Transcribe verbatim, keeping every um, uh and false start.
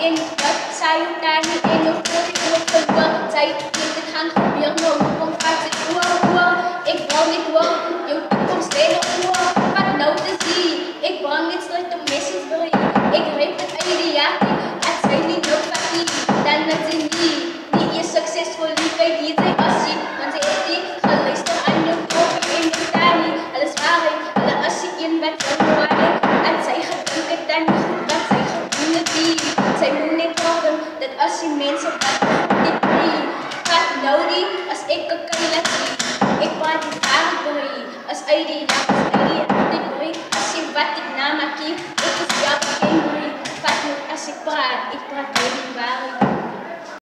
in wat zou je daar niet in of wil je nog een wat zij